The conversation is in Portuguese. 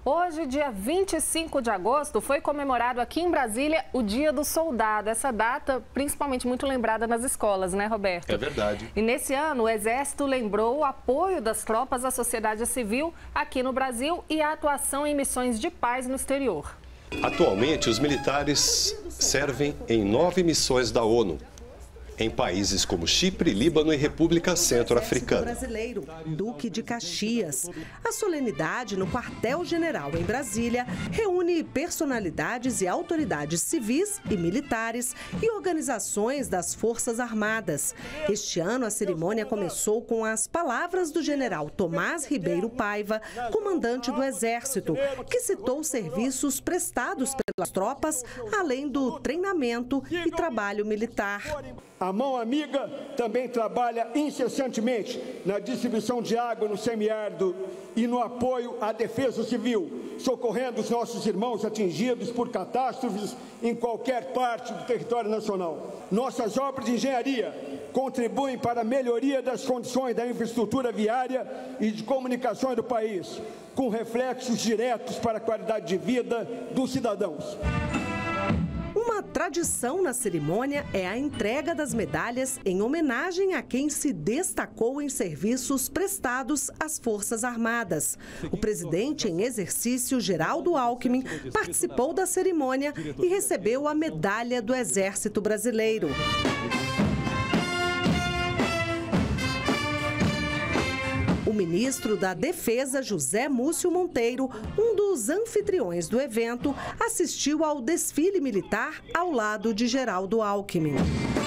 Hoje, dia 25 de agosto, foi comemorado aqui em Brasília o Dia do Soldado. Essa data, principalmente, muito lembrada nas escolas, né, Roberto? É verdade. E nesse ano, o Exército lembrou o apoio das tropas à sociedade civil aqui no Brasil e a atuação em missões de paz no exterior. Atualmente, os militares servem em 9 missões da ONU, em países como Chipre, Líbano e República Centro-Africana. Brasileiro, Duque de Caxias. A solenidade no quartel-general em Brasília reúne personalidades e autoridades civis e militares e organizações das Forças Armadas. Este ano, a cerimônia começou com as palavras do general Tomás Ribeiro Paiva, comandante do Exército, que citou os serviços prestados pelas tropas, além do treinamento e trabalho militar. A mão amiga também trabalha incessantemente na distribuição de água no semiárido e no apoio à defesa civil, socorrendo os nossos irmãos atingidos por catástrofes em qualquer parte do território nacional. Nossas obras de engenharia contribuem para a melhoria das condições da infraestrutura viária e de comunicações do país, com reflexos diretos para a qualidade de vida dos cidadãos. Uma tradição na cerimônia é a entrega das medalhas em homenagem a quem se destacou em serviços prestados às Forças Armadas. O presidente em exercício, Geraldo Alckmin, participou da cerimônia e recebeu a medalha do Exército Brasileiro. O ministro da Defesa, José Múcio Monteiro, um dos anfitriões do evento, assistiu ao desfile militar ao lado de Geraldo Alckmin.